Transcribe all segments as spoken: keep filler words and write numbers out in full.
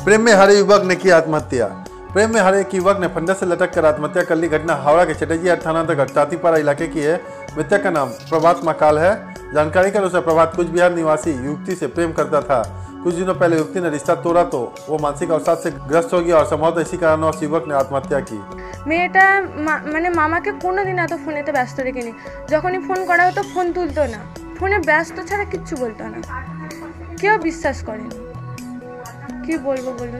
प्रेम में हारे युवक ने की आत्महत्या। प्रेम में हारे एक युवक ने फंदे से लटक कर आत्महत्या कर ली। घटना हावड़ा के चटैजिया थाना अंतर्गत टातीपारा इलाके की है। मृतक का नाम प्रभात मकाल है। जानकारी के अनुसार प्रभात कुछ बिहार निवासी युवती से प्रेम करता था। कुछ दिनों पहले युवती ने रिश्ता तोड़ा तो वो मानसिक अवसाद से ग्रस्त हो गया और संभवतः इसी कारणवश युवक ने आत्महत्या की। মেয়েটা মানে মামাকে কোনোদিন এত ফোনেতে ব্যস্ত দেখিনি। যখনই ফোন করা হতো ফোন তুলতো না, ফোনে ব্যস্ত ছাড়া কিচ্ছু বলতো না, কেউ বিশ্বাস করেনি। কি বলবো বলুন?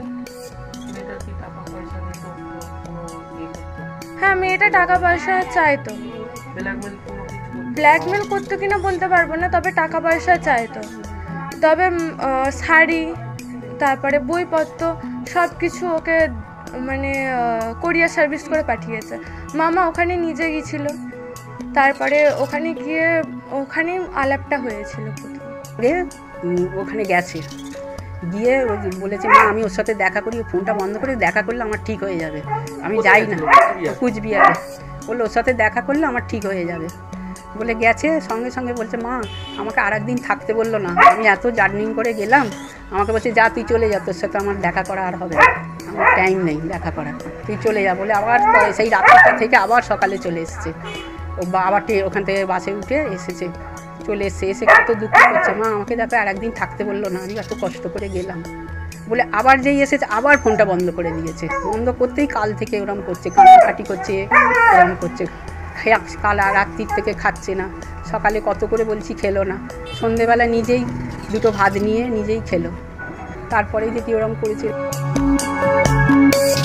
হ্যাঁ, মেয়েটা টাকা পয়সা চাইতো, ব্ল্যাকমেল করতো কিনা বলতে পারবো না, তবে টাকা পয়সা চাইতো। তবে শাড়ি তারপরে বইপত্র সব কিছু ওকে মানে কোরিয়ার সার্ভিস করে পাঠিয়েছে। মামা ওখানে নিজে গিয়েছিল, তারপরে ওখানে গিয়ে ওখানে আলাপটা হয়েছিল। প্রথমে ওখানে গেছে, গিয়ে বলেছে মা আমি ওর সাথে দেখা করি, ফোনটা বন্ধ করে দেখা করলে আমার ঠিক হয়ে যাবে, আমি যাই না। কুচবিহারে বললো ওর সাথে দেখা করলে আমার ঠিক হয়ে যাবে বলে গেছে। সঙ্গে সঙ্গে বলছে মা আমাকে আর একদিন থাকতে বললো না, আমি এত জার্নিং করে গেলাম, আমাকে বলছে যা তুই চলে যা, তোর সাথে আমার দেখা করা আর হবে না, আমার টাইম নেই দেখা করার, তুই চলে যা বলে আবার সেই রাতটা থেকে আবার সকালে চলে এসছে। ও আবার ওখান থেকে বাসে উঠে এসেছে, চলে এসছে, এসে কত দুঃখ করছে মা আমাকে যাতে আর একদিন থাকতে বললো না, আমি এত কষ্ট করে গেলাম বলে আবার যেই এসেছে আবার ফোনটা বন্ধ করে দিয়েছে। বন্ধ করতেই কাল থেকে ওরম করছে, কান্নাকাটি করছে, ওরম করছে। কাল রাত্রির থেকে খাচ্ছে না, সকালে কত করে বলছি খেলো না, সন্ধেবেলা নিজেই দুটো ভাত নিয়ে নিজেই খেলো, তারপরেই দেখি ওরম করেছে।